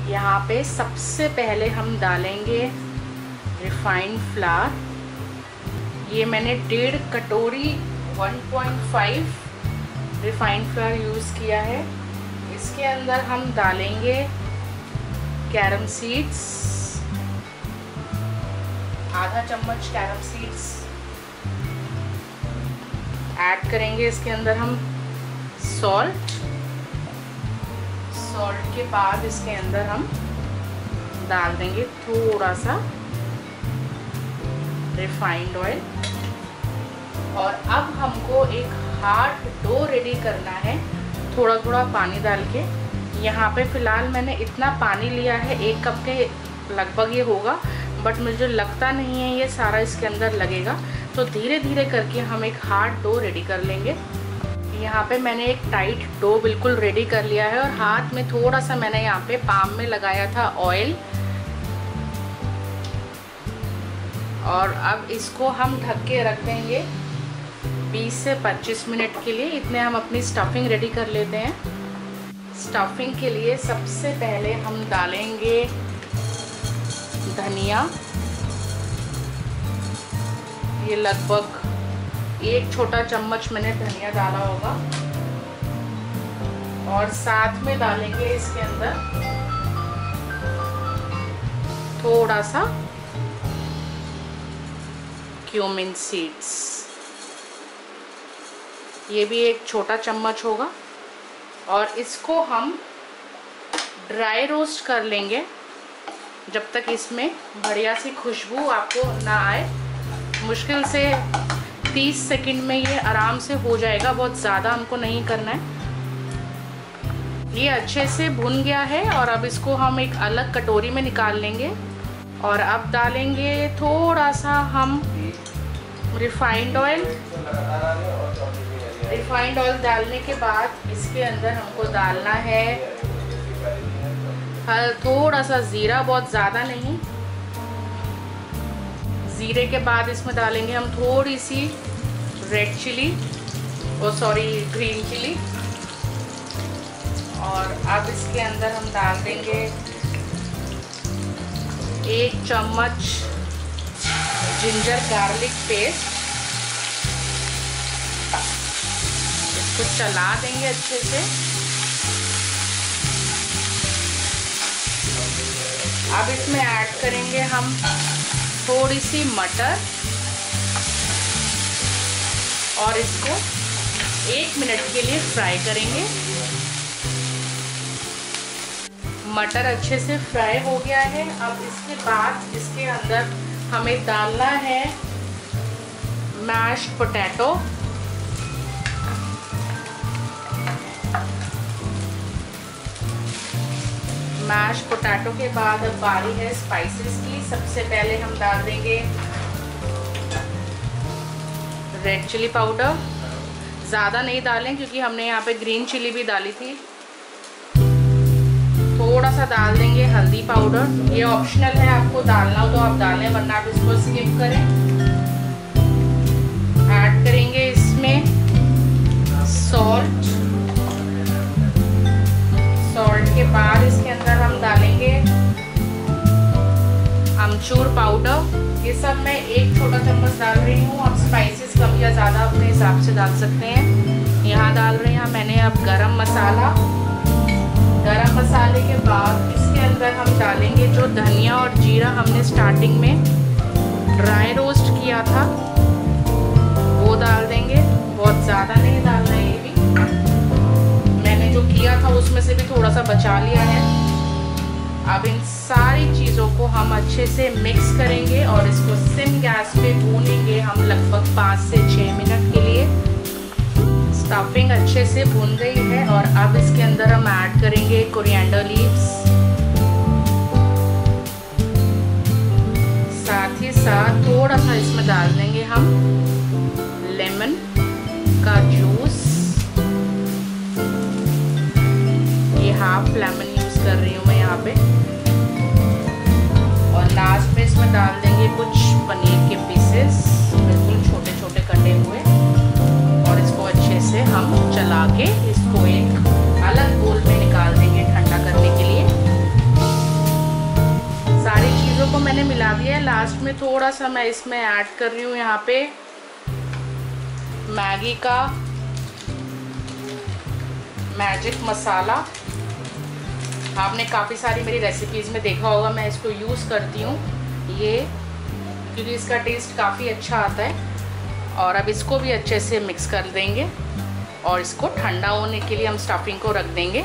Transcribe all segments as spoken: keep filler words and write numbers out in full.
यहाँ पे सबसे पहले हम डालेंगे रिफाइंड फ्लावर। ये मैंने डेढ़ कटोरी one point five refined flour use किया है। इसके अंदर हम डालेंगे कैरम सीड्स, आधा चम्मच कैरम सीड्स ऐड करेंगे। इसके अंदर हम सॉल्ट, सॉल्ट के बाद इसके अंदर हम डाल देंगे थोड़ा सा रिफाइंड ऑयल। और अब हमको एक हार्ड डो रेडी करना है, थोड़ा थोड़ा पानी डाल के। यहाँ पे फ़िलहाल मैंने इतना पानी लिया है, एक कप के लगभग ये होगा, बट मुझे लगता नहीं है ये सारा इसके अंदर लगेगा। तो धीरे धीरे करके हम एक हार्ड डो रेडी कर लेंगे। यहाँ पे मैंने एक टाइट डो बिल्कुल रेडी कर लिया है और हाथ में थोड़ा सा मैंने यहाँ पे पाम में लगाया था ऑयल। और अब इसको हम ढक के रख देंगे बीस से पच्चीस मिनट के लिए। इतने हम अपनी स्टफिंग रेडी कर लेते हैं। स्टफिंग के लिए सबसे पहले हम डालेंगे धनिया। ये लगभग एक छोटा चम्मच मैंने धनिया डाला होगा। और साथ में डालेंगे इसके अंदर थोड़ा सा क्यूमिन सीड्स, ये भी एक छोटा चम्मच होगा। और इसको हम ड्राई रोस्ट कर लेंगे जब तक इसमें बढ़िया सी खुशबू आपको ना आए। मुश्किल से तीस सेकंड में ये आराम से हो जाएगा, बहुत ज़्यादा हमको नहीं करना है। ये अच्छे से भुन गया है और अब इसको हम एक अलग कटोरी में निकाल लेंगे। और अब डालेंगे थोड़ा सा हम रिफाइंड ऑयल। रिफाइंड ऑयल डालने के बाद इसके अंदर हमको डालना है हल थोड़ा सा ज़ीरा, बहुत ज़्यादा नहीं। ज़ीरे के बाद इसमें डालेंगे हम थोड़ी सी red chilli, oh sorry green chilli. और अब इसके अंदर हम डाल देंगे एक चम्मच जिंजर गार्लिक पेस्ट। इसको चला देंगे अच्छे से। अब इसमें ऐड करेंगे हम थोड़ी सी मटर और इसको एक मिनट के लिए फ्राई करेंगे। मटर अच्छे से फ्राई हो गया है। अब इसके बाद इसके अंदर हमें डालना है मैश्ड पोटैटो। मैश पोटैटो के बाद अब बारी है स्पाइसेस की। सबसे पहले हम डाल देंगे रेड चिली पाउडर। ज़्यादा नहीं डालें क्योंकि हमने यहाँ पे ग्रीन चिली भी डाली थी। थोड़ा सा डाल देंगे हल्दी पाउडर, ये ऑप्शनल है, आपको डालना हो तो आप डालें वरना आप इसको स्किप करें। ऐड करेंगे इसमें सॉल्ट। सॉल्ट के बाद इसके अंदर हम डालेंगे अमचूर पाउडर। ये सब मैं एक छोटा चम्मच डाल रही हूँ। आप स्पाइसेस कम या ज़्यादा अपने हिसाब से डाल सकते हैं। यहाँ डाल रहे हैं मैंने अब गरम मसाला। गरम मसाले के बाद इसके अंदर हम डालेंगे जो धनिया और जीरा हमने स्टार्टिंग में ड्राई रोस्ट किया था वो डाल देंगे। बहुत ज़्यादा नहीं डालना है, ये भी मैंने जो किया था उसमें से भी थोड़ा सा बचा लिया है। अब इन सारी चीज़ों को हम अच्छे से मिक्स करेंगे और इसको सिम गैस पे भूनेंगे हम लगभग पाँच से छः मिनट के लिए। स्टफिंग अच्छे से भून गई है और अब इसके अंदर हम ऐड करेंगे कोरिएंडर लीव्स। साथ ही साथ थोड़ा सा इसमें डाल देंगे हम लेमन का जूस। ये हाफ लेमन यूज़ कर रही हूँ मैं यहाँ पे। और लास्ट में इसमें डाल देंगे कुछ पनीर के पीसेस, बिल्कुल छोटे छोटे कटे हुए। और इसको अच्छे से हम चला के इसको एक अलग बोल में निकाल देंगे ठंडा करने के लिए। मिला दिया है। लास्ट में थोड़ा सा मैं इसमें ऐड कर रही हूँ यहाँ पे मैगी का मैजिक मसाला। आपने काफ़ी सारी मेरी रेसिपीज़ में देखा होगा, मैं इसको यूज़ करती हूँ ये, क्योंकि इसका टेस्ट काफ़ी अच्छा आता है। और अब इसको भी अच्छे से मिक्स कर देंगे और इसको ठंडा होने के लिए हम स्टफिंग को रख देंगे।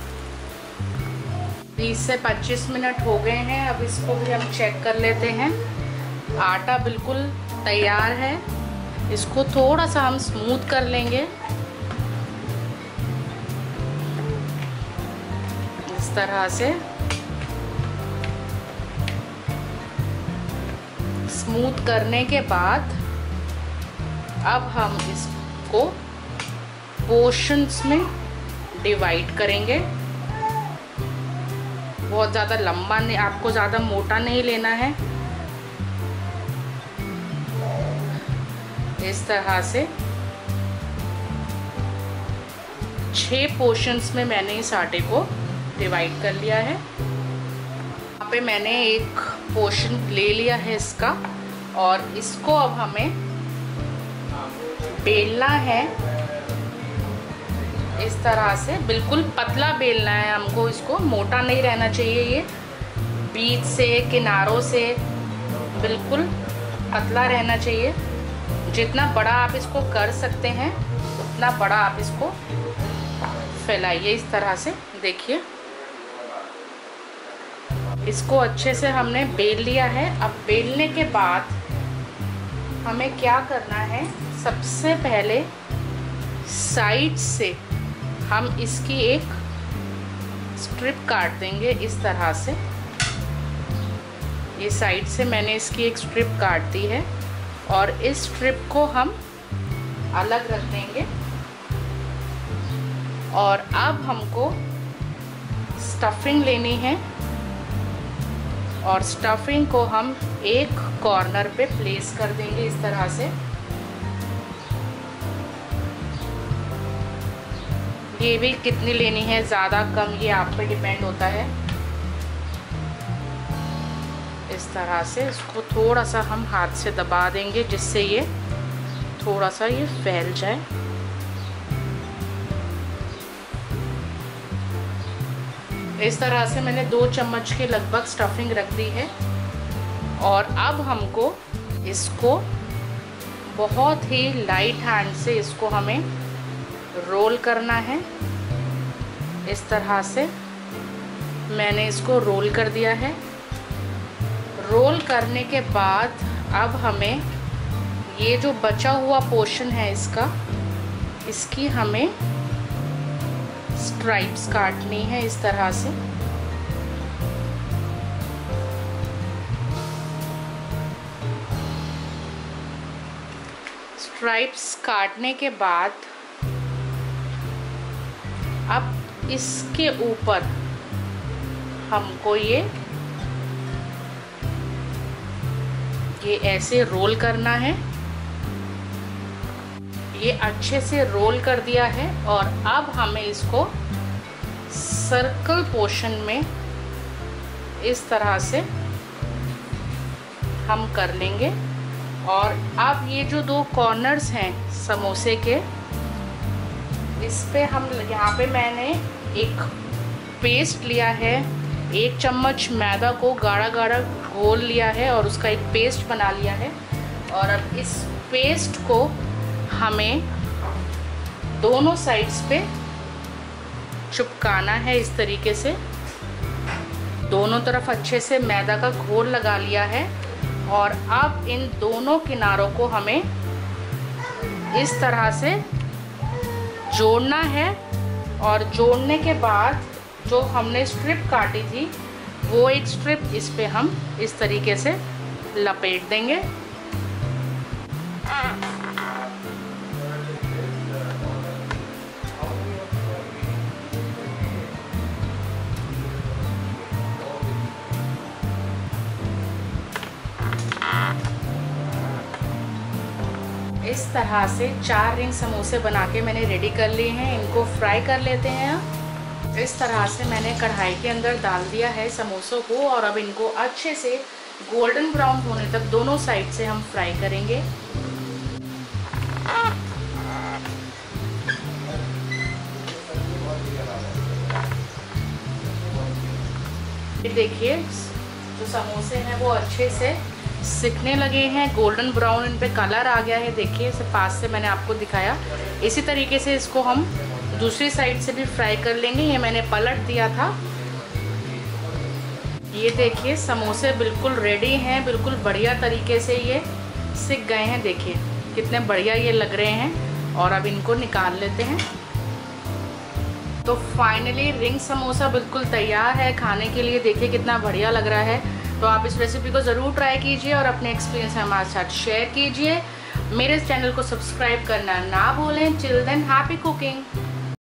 बीस से पच्चीस मिनट हो गए हैं। अब इसको भी हम चेक कर लेते हैं। आटा बिल्कुल तैयार है। इसको थोड़ा सा हम स्मूथ कर लेंगे इस तरह से। स्मूथ करने के बाद अब हम इसको पोर्शंस में डिवाइड करेंगे। बहुत ज़्यादा लंबा नहीं, आपको ज़्यादा मोटा नहीं लेना है। इस तरह से छह पोर्शंस में मैंने इस आटे को डिवाइड कर लिया है। यहाँ पे मैंने एक पोर्शन ले लिया है इसका, और इसको अब हमें बेलना है इस तरह से। बिल्कुल पतला बेलना है हमको, इसको मोटा नहीं रहना चाहिए। ये बीच से किनारों से बिल्कुल पतला रहना चाहिए। जितना बड़ा आप इसको कर सकते हैं उतना बड़ा आप इसको फैलाइए इस तरह से। देखिए, इसको अच्छे से हमने बेल लिया है। अब बेलने के बाद हमें क्या करना है, सबसे पहले साइड से हम इसकी एक स्ट्रिप काट देंगे इस तरह से। ये साइड से मैंने इसकी एक स्ट्रिप काट दी है और इस स्ट्रिप को हम अलग रख देंगे। और अब हमको स्टफिंग लेनी है और स्टफिंग को हम एक कॉर्नर पे प्लेस कर देंगे इस तरह से। ये भी कितनी लेनी है, ज़्यादा कम, ये आप पे डिपेंड होता है। इस तरह से इसको थोड़ा सा हम हाथ से दबा देंगे जिससे ये थोड़ा सा ये फैल जाए। इस तरह से मैंने दो चम्मच के लगभग स्टफिंग रख दी है। और अब हमको इसको बहुत ही लाइट हैंड से इसको हमें रोल करना है। इस तरह से मैंने इसको रोल कर दिया है। रोल करने के बाद अब हमें ये जो बचा हुआ पोर्शन है इसका, इसकी हमें स्ट्राइप्स काटनी है इस तरह से। स्ट्राइप्स काटने के बाद अब इसके ऊपर हमको ये ये ऐसे रोल करना है। ये अच्छे से रोल कर दिया है और अब हमें इसको सर्कल पोर्शन में इस तरह से हम कर लेंगे। और अब ये जो दो कॉर्नर्स हैं समोसे के, इस पे हम यहाँ पे मैंने एक पेस्ट लिया है। एक चम्मच मैदा को गाढ़ा गाढ़ा घोल लिया है और उसका एक पेस्ट बना लिया है। और अब इस पेस्ट को हमें दोनों साइड्स पे चिपकाना है इस तरीके से। दोनों तरफ अच्छे से मैदा का घोल लगा लिया है और अब इन दोनों किनारों को हमें इस तरह से जोड़ना है। और जोड़ने के बाद जो हमने स्ट्रिप काटी थी वो एक स्ट्रिप इस पे हम इस तरीके से लपेट देंगे। इस तरह से चार रिंग समोसे बना के मैंने रेडी कर लिए हैं। इनको फ्राई कर लेते हैं। इस तरह से मैंने कढ़ाई के अंदर डाल दिया है समोसों को और अब इनको अच्छे से गोल्डन ब्राउन होने तक दोनों साइड से हम फ्राई करेंगे। देखिए जो समोसे हैं वो अच्छे से सिकने लगे हैं, गोल्डन ब्राउन इन पे कलर आ गया है। देखिए इसे पास से मैंने आपको दिखाया। इसी तरीके से इसको हम दूसरी साइड से भी फ्राई कर लेंगे। ये मैंने पलट दिया था। ये देखिए समोसे बिल्कुल रेडी हैं, बिल्कुल बढ़िया तरीके से ये सिक गए हैं। देखिए कितने बढ़िया ये लग रहे हैं और अब इनको निकाल लेते हैं। तो फाइनली रिंग समोसा बिल्कुल तैयार है खाने के लिए। देखिए कितना बढ़िया लग रहा है। तो आप इस रेसिपी को ज़रूर ट्राई कीजिए और अपने एक्सपीरियंस हमारे साथ शेयर कीजिए। मेरे चैनल को सब्सक्राइब करना ना भूलें। Till then happy cooking.